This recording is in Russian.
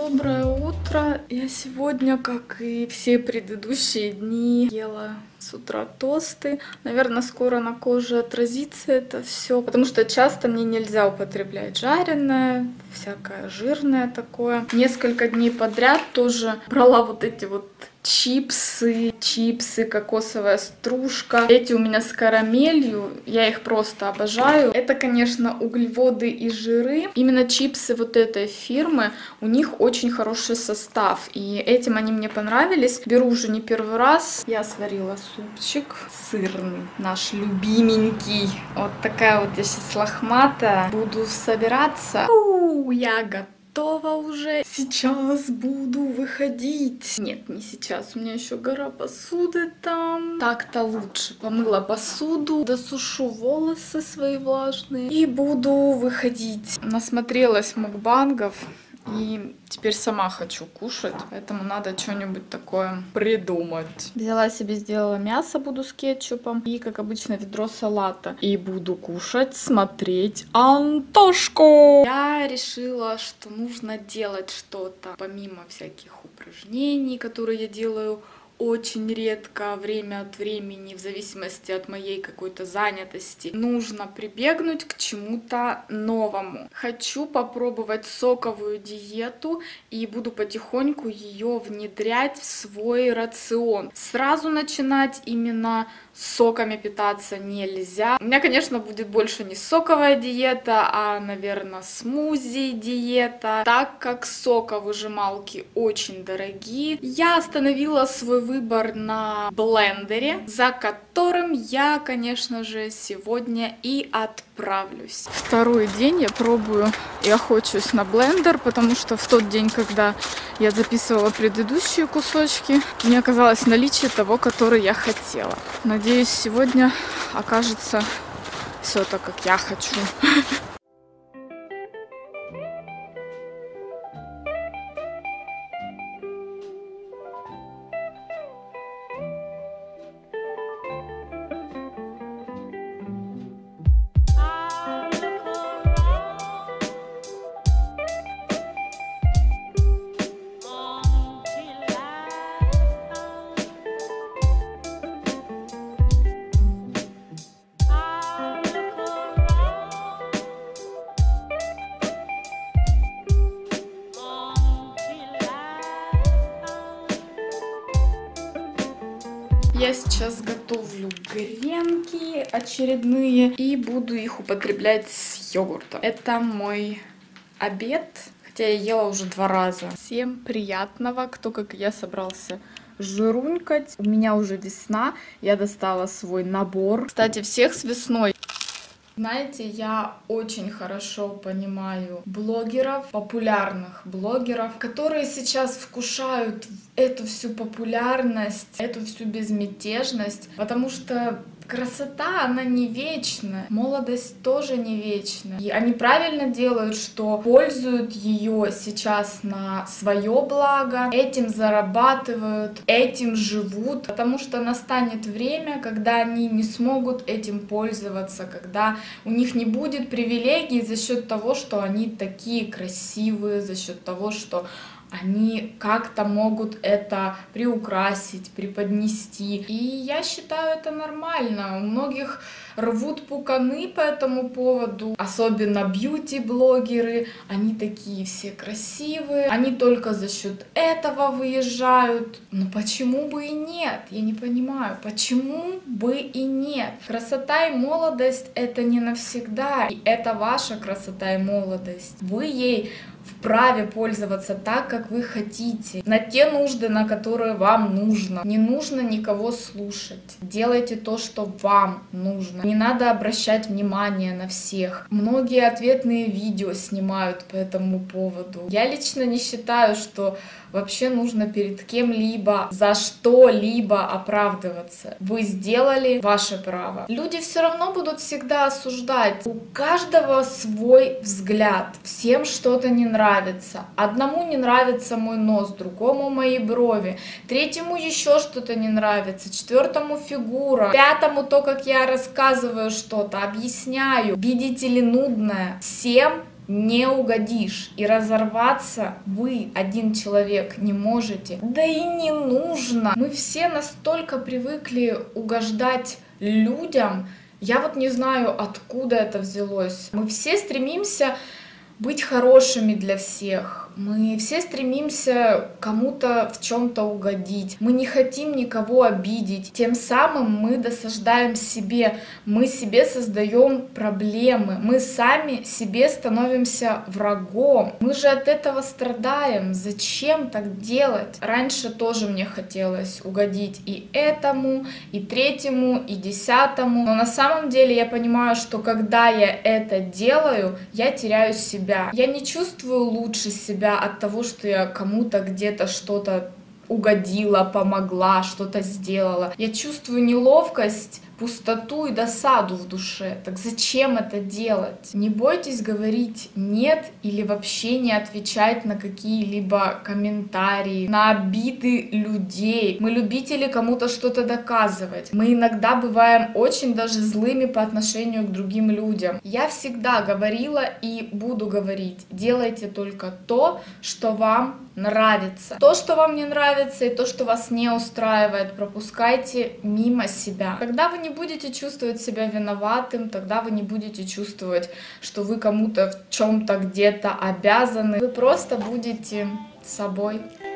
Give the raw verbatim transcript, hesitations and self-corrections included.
Доброе утро. Я сегодня, как и все предыдущие дни, ела с утра тосты. Наверное, скоро на коже отразится это все, потому что часто мне нельзя употреблять жареное, всякое жирное такое. Несколько дней подряд тоже брала вот эти вот чипсы, чипсы, кокосовая стружка. Эти у меня с карамелью, я их просто обожаю. Это, конечно, углеводы и жиры. Именно чипсы вот этой фирмы, у них очень хороший состав, и этим они мне понравились. Беру уже не первый раз. Я сварила супчик сырный, наш любименький. Вот такая вот я сейчас лохматая. Буду собираться. У, я готова. Готова уже. Сейчас буду выходить. Нет, не сейчас. У меня еще гора посуды там. Так-то лучше. Помыла посуду, досушу волосы свои влажные и буду выходить. Насмотрелась мукбангов. И теперь сама хочу кушать, поэтому надо что-нибудь такое придумать. Взяла себе, сделала мясо, буду с кетчупом. И, как обычно, ведро салата. И буду кушать, смотреть Антошку. Я решила, что нужно делать что-то, помимо всяких упражнений, которые я делаю очень редко, время от времени, в зависимости от моей какой-то занятости. Нужно прибегнуть к чему-то новому. Хочу попробовать соковую диету и буду потихоньку ее внедрять в свой рацион. Сразу начинать именно соками питаться нельзя. У меня, конечно, будет больше не соковая диета, а, наверное, смузи диета. Так как соковыжималки очень дорогие, я остановила свой выбор на блендере, за которым я, конечно же, сегодня и отправлюсь. Второй день я пробую и охочусь на блендер, потому что в тот день, когда я записывала предыдущие кусочки, не оказалось наличия того, который я хотела. Надеюсь, сегодня окажется все так, как я хочу. Я сейчас готовлю гренки очередные и буду их употреблять с йогуртом. Это мой обед, хотя я ела уже два раза. Всем приятного, кто, как и я, собрался жирунькать. У меня уже весна, я достала свой набор. Кстати, всех с весной. Знаете, я очень хорошо понимаю блогеров, популярных блогеров, которые сейчас вкушают эту всю популярность, эту всю безмятежность, потому что красота, она не вечна, молодость тоже не вечна. И они правильно делают, что пользуют ее сейчас на свое благо, этим зарабатывают, этим живут, потому что настанет время, когда они не смогут этим пользоваться, когда у них не будет привилегий за счет того, что они такие красивые, за счет того, что они как-то могут это приукрасить, преподнести. И я считаю это нормально. У многих рвут пуканы по этому поводу, особенно бьюти-блогеры. Они такие все красивые, они только за счет этого выезжают. Но почему бы и нет? Я не понимаю, почему бы и нет? Красота и молодость — это не навсегда, и это ваша красота и молодость. Вы ей вправе пользоваться так, как вы хотите, на те нужды, на которые вам нужно. Не нужно никого слушать. Делайте то, что вам нужно. Не надо обращать внимание на всех. Многие ответные видео снимают по этому поводу. Я лично не считаю, что вообще нужно перед кем-либо за что-либо оправдываться. Вы сделали ваше право. Люди все равно будут всегда осуждать. У каждого свой взгляд. Всем что-то не нравится. Одному не нравится мой нос, другому мои брови, третьему еще что-то не нравится, четвертому фигура, пятому то, как я рассказываю что-то, объясняю. Видите ли, нудное. Всем не угодишь. И разорваться вы, один человек, не можете. Да и не нужно. Мы все настолько привыкли угождать людям. Я вот не знаю, откуда это взялось. Мы все стремимся быть хорошими для всех. Мы все стремимся кому-то в чем-то угодить. Мы не хотим никого обидеть. Тем самым мы досаждаем себе. Мы себе создаем проблемы. Мы сами себе становимся врагом. Мы же от этого страдаем. Зачем так делать? Раньше тоже мне хотелось угодить и этому, и третьему, и десятому. Но на самом деле я понимаю, что когда я это делаю, я теряю себя. Я не чувствую лучше себя от того, что я кому-то где-то что-то угодила, помогла, что-то сделала. Я чувствую неловкость, пустоту и досаду в душе. Так зачем это делать? Не бойтесь говорить «нет» или вообще не отвечать на какие-либо комментарии, на обиды людей. Мы любители кому-то что-то доказывать. Мы иногда бываем очень даже злыми по отношению к другим людям. Я всегда говорила и буду говорить: делайте только то, что вам нравится. То, что вам не нравится, и то, что вас не устраивает, пропускайте мимо себя. Когда вы не будете чувствовать себя виноватым, тогда вы не будете чувствовать, что вы кому-то в чем-то где-то обязаны. Вы просто будете собой.